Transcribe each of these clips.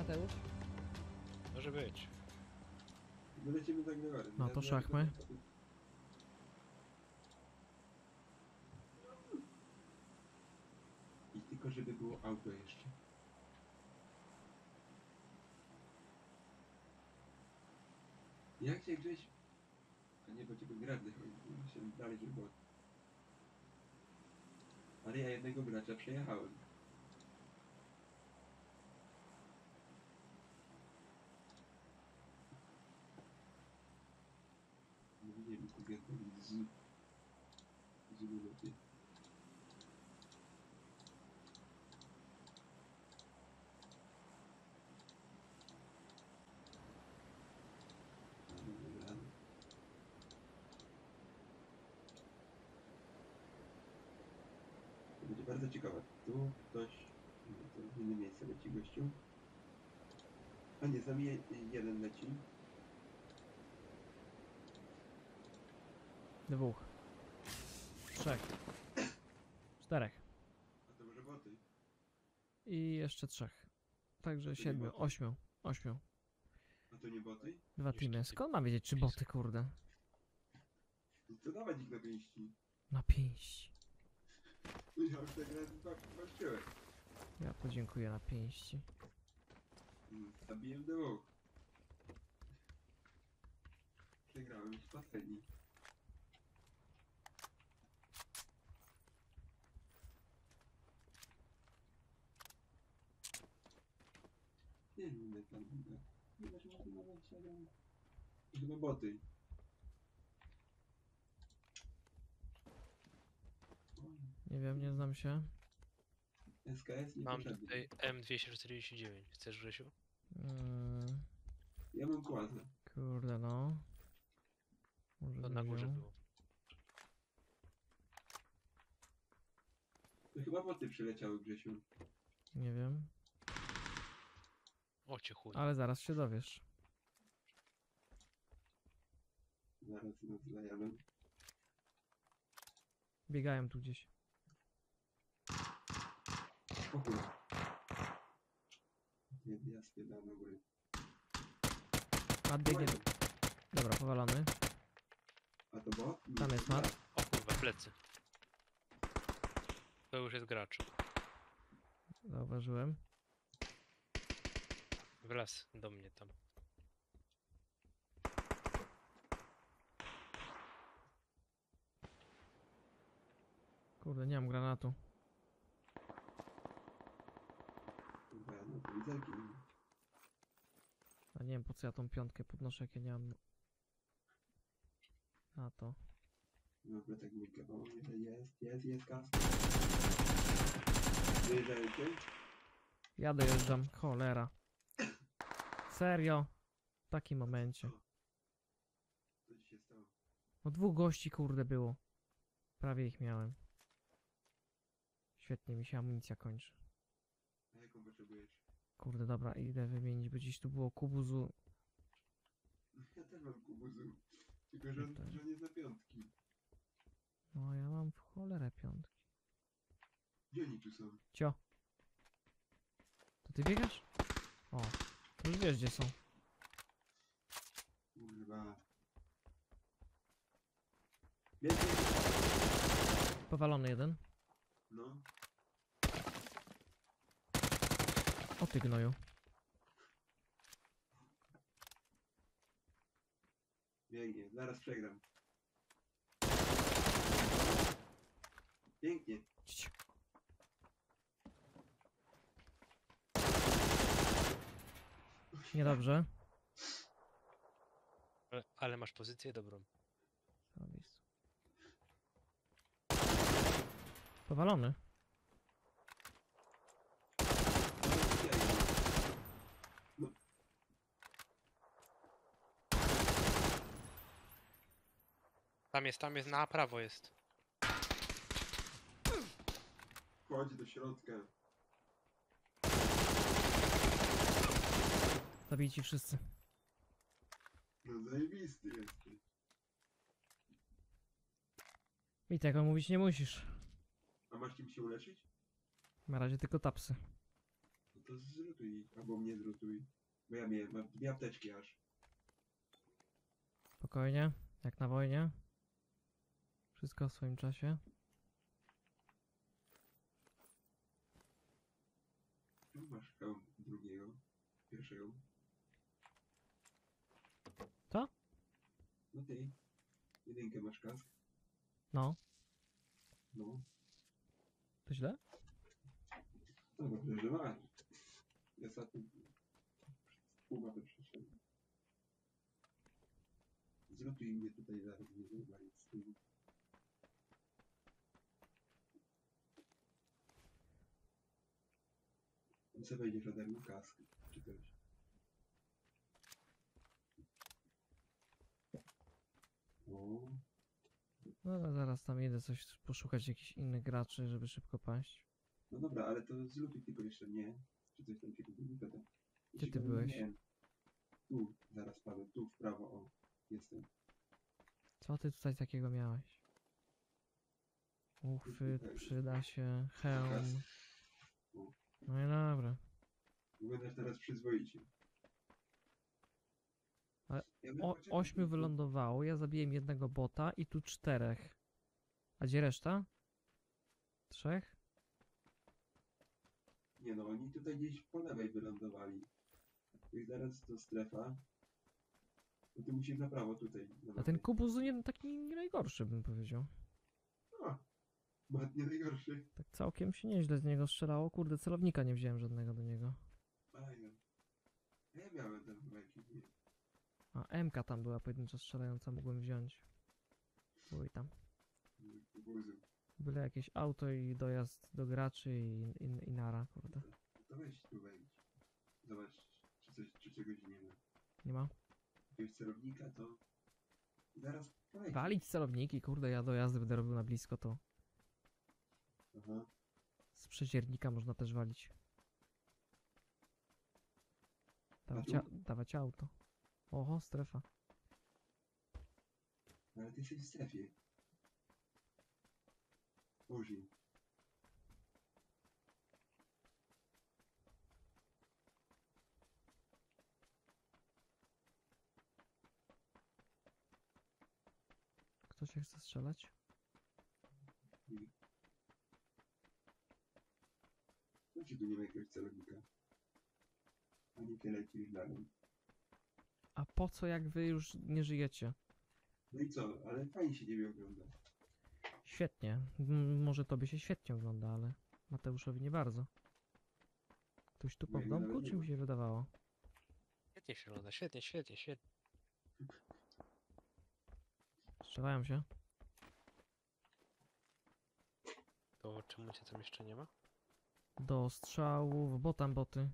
Mateusz? Może być. My lecimy tak na górę. No to szachmy. I tylko żeby było auto jeszcze. Jak się gdzieś... A nie, bo ciebie grać się dalej, żeby było. Ale ja jednego gracza przejechałem. No nie wiem, jak to z lepiej. To będzie bardzo ciekawe. Tu ktoś... To w inne miejsce leci gościu. A nie, z nami jeden leci. 2. 3. 4. A to może boty. I jeszcze 3. Także To nie 7, boty. 8. 8. A to nie boty? 2 Już teamy. tutaj Skąd mam wiedzieć, czy boty, kurde? No to dawać ich na pięści. Na pięść. No ja już tak raz zobaczyłem. Ja podziękuję na pięści. Zabiłem dwóch. Przegrałem z patelni. Nie wiem, jak tam będę. Nie masz mocy na 27. Chyba boty. Nie wiem, nie znam się. SKS nie Mam potrzebny. tutaj M249. Chcesz, Grzesiu? Ja mam kłazę. Kurde no. Może To bym na górze wziął. było. To chyba boty przyleciały, Grzesiu. Nie wiem. O cię chuj. Ale zaraz się dowiesz. Zaraz nas zajadę. Biegają tu gdzieś. O chuj. Ja spiedam na górę. Mat biegnie. Dobra, powalony. A to bot? Tam jest mat. O kurwa, plecy. To już jest gracz. Zauważyłem. Wlazł do mnie tam. Kurde, nie mam granatu. Kurwa, no to widzę. A nie wiem po co ja tą piątkę podnoszę, jak ja nie mam... A to. No, plecak mój kawał. Jest kask. Wyjeżdżajcie. Ja dojeżdżam. Cholera. Serio? W takim momencie. Co ci się stało? No 2 gości kurde było. Prawie ich miałem. Świetnie, mi się amunicja kończy. A jaką potrzebujesz? Kurde, dobra, idę wymienić, bo gdzieś tu było kubuzu. Ja też mam kubuzu. Tylko, że Tutaj. że nie za piątki. No ja mam w cholerę piątki. Gdzie oni tu są? Cio. To ty biegasz? O, to już wiesz gdzie są. Kurwa. Biegnie. Powalony jeden. No. O ty gnoju. Biegnie. Zaraz przegram. Pięknie. Ciii. Niedobrze. Ale masz pozycję dobrą. Zabis. Powalony. No. Tam jest, na prawo jest. Chodź do środka. Zabijcie wszyscy. No zajebisty jesteś. I tego mówić nie musisz. A masz czym się uleczyć? Na razie tylko tapsy. to zlutuj, albo mnie zlutuj. Bo ja miałem, mam 2 apteczki aż. Spokojnie, jak na wojnie. Wszystko w swoim czasie. Tu masz hełm drugiego, pierwszego. Co? No ty, jedynkę masz kask. No, No, to źle? no dobrze, że masz. Ja ostatnio pół mapy przeszedłem. Zlutuj mnie tutaj zaraz, nie wywalić z tyłu. Co wejdziesz ode mnie kask, czy coś? O, No ale zaraz tam idę coś poszukać jakichś innych graczy, żeby szybko paść. no dobra, ale to zlutuj tylko jeszcze mnie. Czy coś tam się robi, to tak. Gdzie ty Jeśli byłeś? nie, tu, zaraz padłem, tu w prawo, o, jestem. Co ty tutaj takiego miałeś? Uchwyt, przyda się, hełm. No i dobra. Wyglądasz teraz przyzwoicie. Ale Ja bym O, poczekał 8 tylko. wylądowało, ja zabiłem jednego bota i tu 4. A gdzie reszta? 3? Nie no, oni tutaj gdzieś po lewej wylądowali. Jak zaraz to strefa, to ty musisz na prawo tutaj. A ten kubus nie taki nie najgorszy, bym powiedział. O, ładnie najgorszy. Tak całkiem się nieźle z niego strzelało. Kurde, celownika nie wziąłem żadnego do niego. Fajno. Ja miałem tam chyba jakiś, nie. A MK tam była pojedynczo strzelająca, mogłem wziąć. Oj tam. Kukurydzy. Byle jakieś auto i dojazd do graczy i nara, kurde. To weź tu wejdź. Zobacz, czy coś, czy czegoś nie ma. Nie ma? Jakiegoś celownika, to zaraz poleci. Walić celowniki, kurde, ja dojazdy będę robił na blisko, to Aha. z przeciernika można też walić. Dawać, tu? dawać auto. Oho, strefa. Ale ty jesteś w strefie. Użyj. Kto się chce strzelać? Znaczy tu nie ma jakiegoś celownika. Ani ty lecisz dalej. A po co, jak wy już nie żyjecie? No i co? Ale fajnie się ciebie ogląda. Świetnie. Może tobie się świetnie ogląda, ale Mateuszowi nie bardzo. Ktoś tu po Mojego domku, nawet nie czy mi ma. się wydawało? Świetnie się ogląda, świetnie, świetnie, świetnie. Strzelają się. To czemu cię tam jeszcze nie ma? Do strzałów, bo tam boty.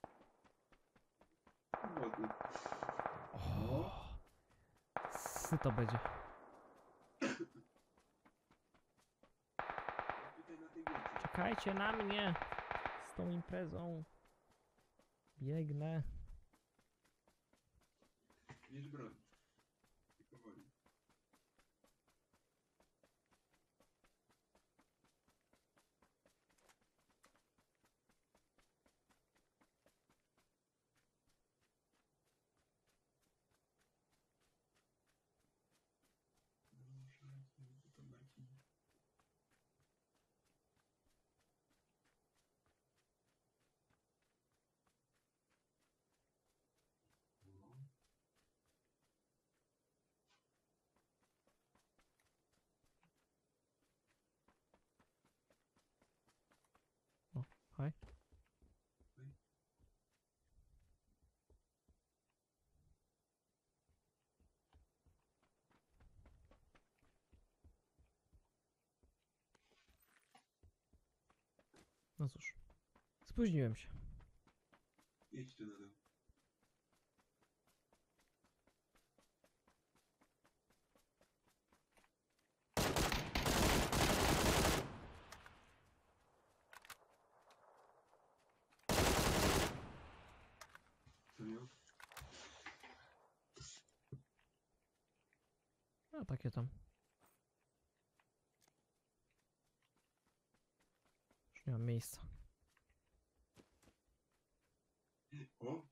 Wody. No. Syto będzie. Tutaj na tej górce. Czekajcie na mnie! Z tą imprezą. Biegnę. Bierz broń. I powoli. To Marcin. No. Haj. No cóż. Spóźniłem się. Jedź tu na dół. Co miał? A takie tam. Już nie mam miejsca. O,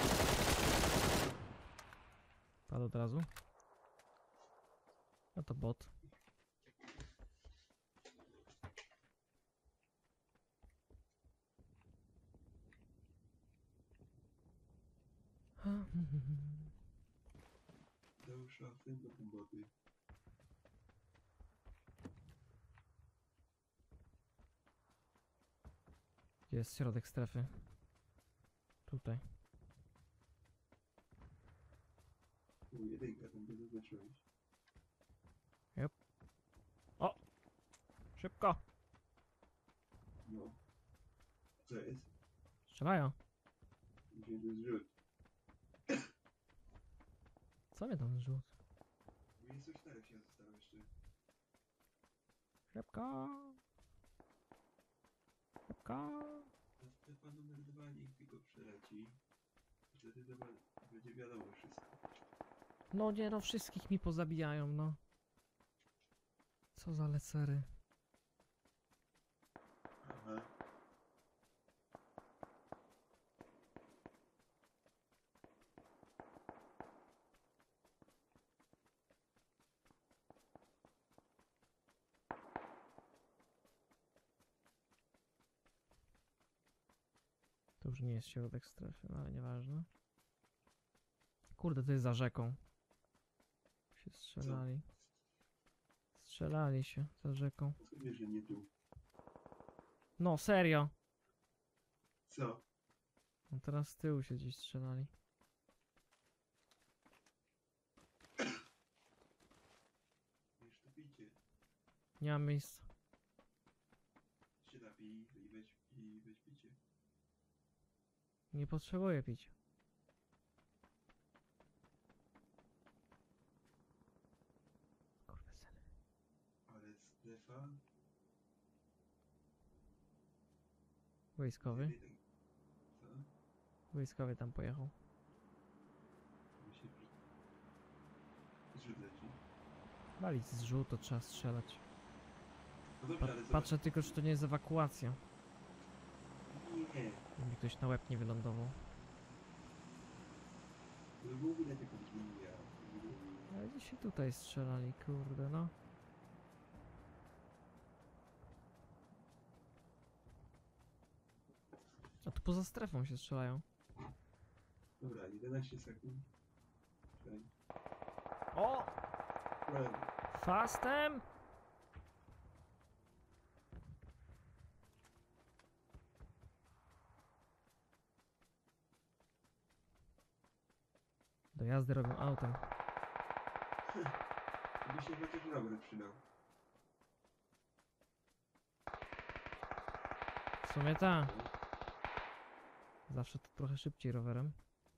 Padł od razu. No to bot. do szafy, do pomocy. Gdzie jest środek strefy? Tutaj. O, jedynka tam by zaznaczyłeś. Szybko! No. Co jest? Strzelają. Gdzie to jest rzut? Co mnie tam zrzut? Bo jest 4 się zostało jeszcze. Szybko! Szybko! Na strefa numer 2 niech tylko przeleci. Wtedy będzie wiadomo wszystko. No nie no, wszystkich mi pozabijają, no. Co za lecery. Aha. To już nie jest środek strefy, no ale nieważne. Kurde, to jest za rzeką. Się strzelali. Strzelali się za rzeką. Skąd wiesz, że nie tu? No, serio! Co? No teraz z tyłu się gdzieś strzelali. Wiesz, to pijcie. Nie mam miejsca. Się napij i weź picie. Nie potrzebuję pić. Kurwa syny. Ale strefa... Wojskowy. Co? Wojskowy tam pojechał. Myślę, że... Zrzut leci. Walić z żółto trzeba strzelać. No dobrze, ale zobacz. Patrzę tylko, czy to nie jest ewakuacja. Nie. Żeby mi ktoś na łeb nie wylądował. No w ogóle tylko zmienia. Ale dzisiaj tutaj strzelali, kurde no. A tu poza strefą się strzelają. Dobra, 11 sekund. Czekaj. O! Prawo. Fastem! Do jazdy robią autem. By się chociaż rower przydał. W sumie ta. Zawsze to trochę szybciej rowerem.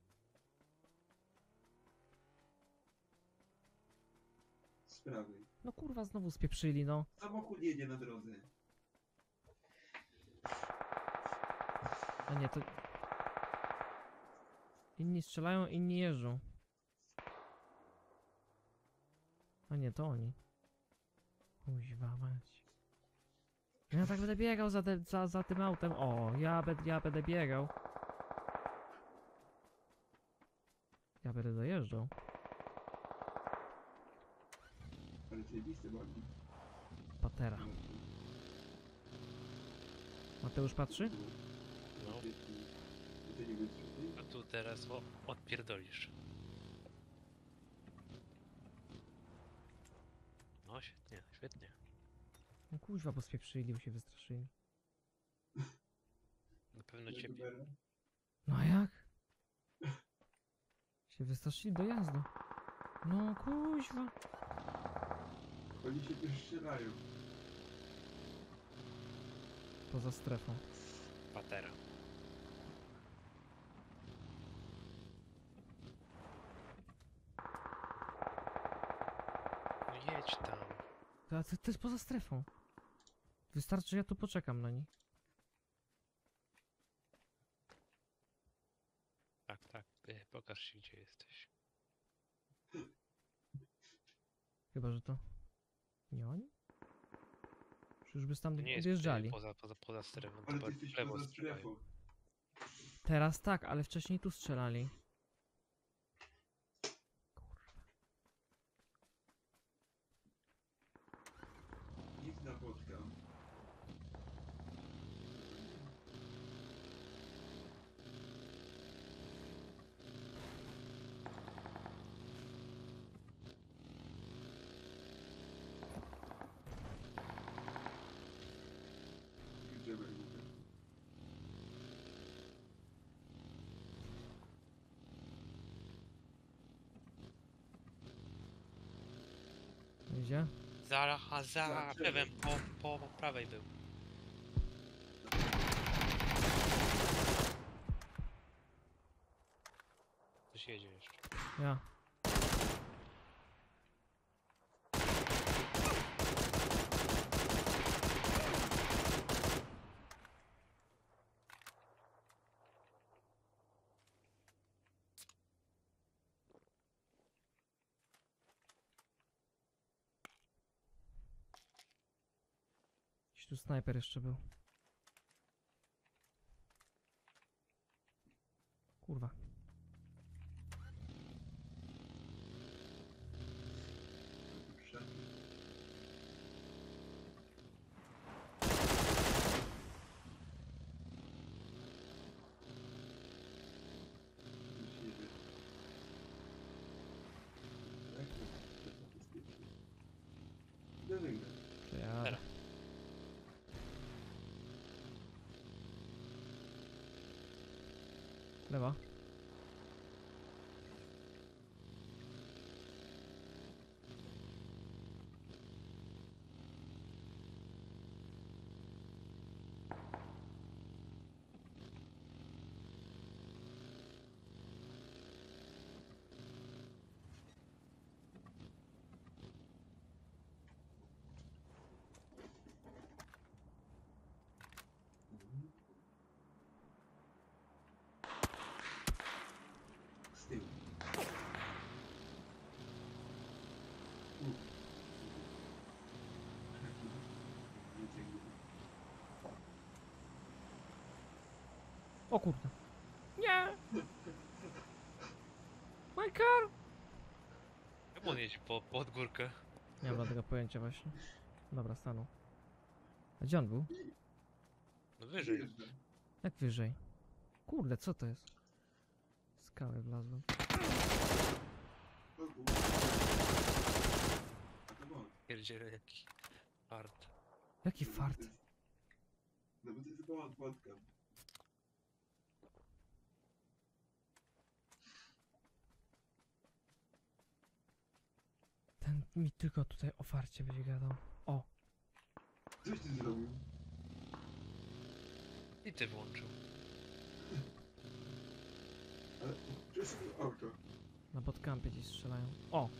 Z prawej. No kurwa, znowu spieprzyli, no. Samochód jedzie na drodze. A nie, to... Inni strzelają, inni jeżdżą. A nie, to oni. Kuźwa mać. Ja tak będę biegał za tym autem. O, ja będę biegał. Ja będę dojeżdżał. Ale zajebiste bardziej. Patera. Mateusz patrzy? No. To nie wystrzeli. A tu teraz odpierdolisz. No świetnie, świetnie. No kuźwa, bo spieprzyli, bo się wystraszyli. Na pewno ciebie. No a jak? Się wystraszyli do jazdy. No kuźwa. Oni się też strzelają. Poza strefą. Patera. No jedź tam. To jest poza strefą. Wystarczy, że ja tu poczekam na nich. Tak, tak. Pokaż się, gdzie jesteś. Chyba, że to... Nie oni? Czyżby To stamtąd nie jest odjeżdżali? poza strefą, to Ale ty bardziej jesteś w lewo poza strzelają. strefą. Teraz tak, ale wcześniej tu strzelali. Nic na podka. Idziemy, idziemy. Idzie? Za Tak, drzewem, po prawej był. Coś jedzie jeszcze. Ja. Gdzieś tu snajper jeszcze był. Kurwa. Szafy. Nic nie wie. Jak to bezpiecznie? Do wygrać. Przejadę. Teraz. Lewa. Z tyłu. O kurde. Nie! My car! Czemu on jeździ pod górkę? Nie mam tego pojęcia właśnie. Dobra, stanął. A gdzie on był? No wyżej. Zjeżdża. Jak wyżej? Kurde, co to jest? Skałę wlazłem. O kurwa. A to bot. Pierdziele jaki fart. Jaki fart. No bo to jest bot, botka. Ten mi tylko tutaj o farcie będzie gadał. O! Coś ty zrobił? I ty włączył. Ale przecież to auto. Na botcampie gdzieś strzelają. O!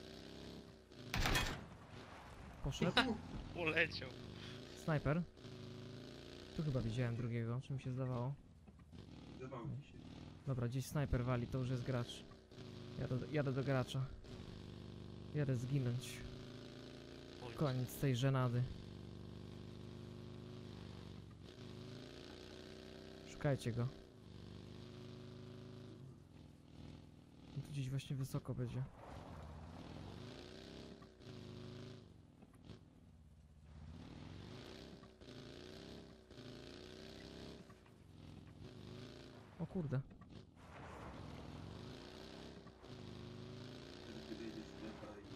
Poszedł. Poleciał. Snajper. Tu chyba widziałem drugiego, czy mi się zdawało. Zdawało mi się. Dobra, gdzieś snajper wali, to już jest gracz. Jadę do gracza. Jadę zginąć. Koniec tej żenady. Szukajcie go. On tu gdzieś właśnie wysoko będzie. O kurde. Kiedy jedzie sklepa i...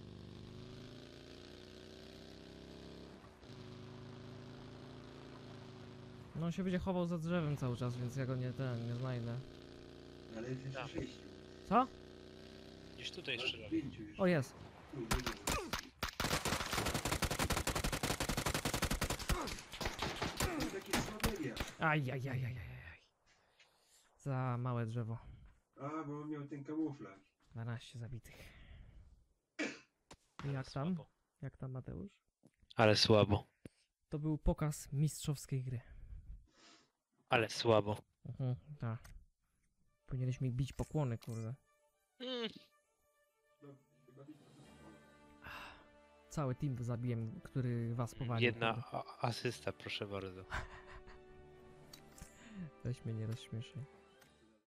No on się będzie chował za drzewem cały czas, więc ja go nie znajdę. Ale jest jeszcze Tak. 6. Co? Gdzieś tutaj Ale strzelali. 5 już. O, jest. Tu, nie, nie. To takie słaberia. Ajajajajajaj. Za małe drzewo. A, bo on miał ten kamuflaż. 12 zabitych. I Ale jak tam? słabo. Jak tam, Mateusz? Ale słabo. To był pokaz mistrzowskiej gry. Ale słabo. Tak. Powinieneś mi bić pokłony, kurde. No, chyba widzę. Cały team zabiłem, który was powalił. Jedna kurde. asysta, proszę bardzo. Weź mnie nie rozśmieszaj.